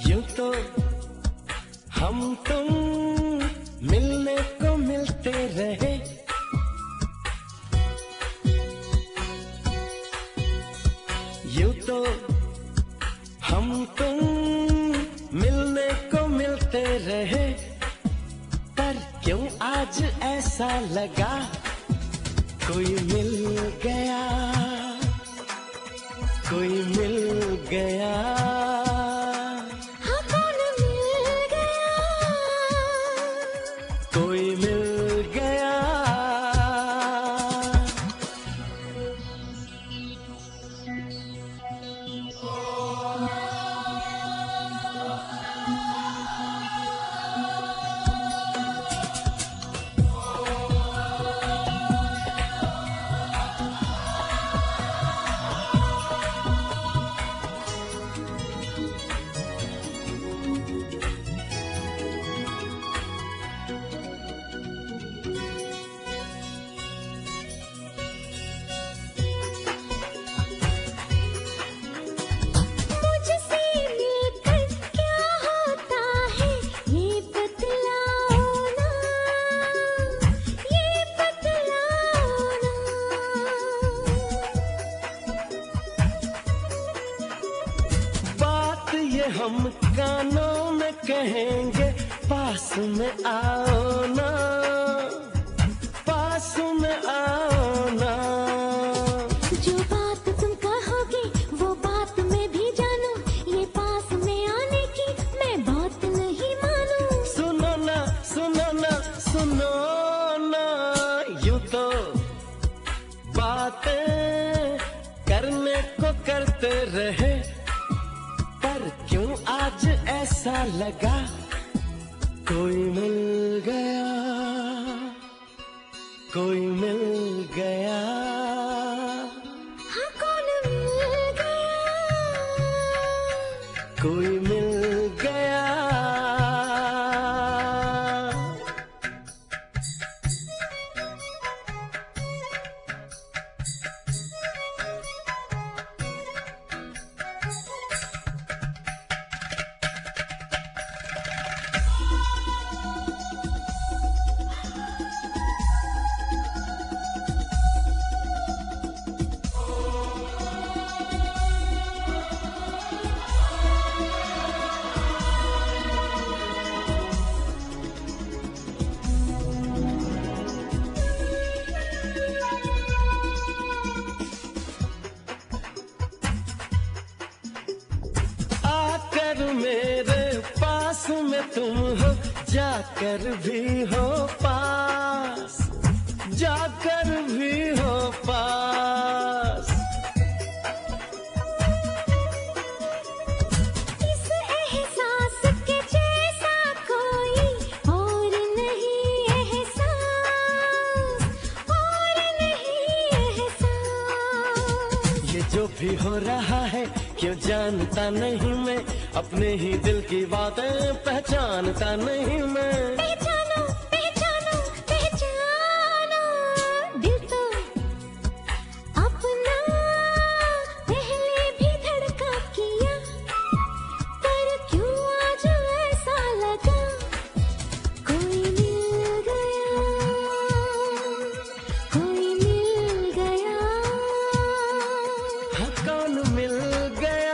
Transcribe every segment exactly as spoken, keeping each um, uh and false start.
यूं तो हम तुम मिलने को मिलते रहे, यूं तो हम तुम मिलने को मिलते रहे, पर क्यों आज ऐसा लगा कोई मिल गया, कोई मिल गया। हाँ, कौन मिल गया, कोई मिल गया। हम कानों में कहेंगे, पास में आओ ना, पास में आओ ना। जो बात तुम कहोगे वो बात मैं भी जानूं, ये पास में आने की मैं बात नहीं मानूं। सुनो ना, सुनो ना, सुनो ना, यूं तो बातें करने को करते रहे, पर क्यों आज ऐसा लगा कोई मिल गया, कोई मिल गया। हाँ, कौन मिल गया, कोई मिल गया। मेरे पास में तुम हो, जाकर भी हो पास, जाकर भी हो पास। इस एहसास के जैसा कोई और नहीं एहसास, और नहीं एहसास। ये जो भी हो रहा है क्यों जानता नहीं मैं, अपने ही दिल की बातें पहचानता नहीं मैं। पहचानो, पहचानो, पहचानो, दिल तो अपना पहले भी धड़का किया, पर क्यों आज ऐसा लगा कोई मिल गया, कोई मिल गया। हाँ, कौन मिल गया,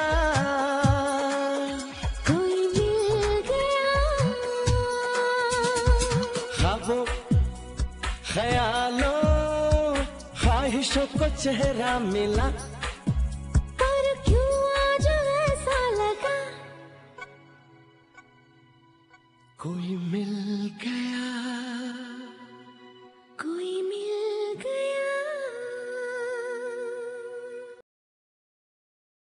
ख्वाबों ख्यालों ख्वाहिशों को चेहरा मिला, पर क्यों आज ऐसा लगा कोई मिल गया।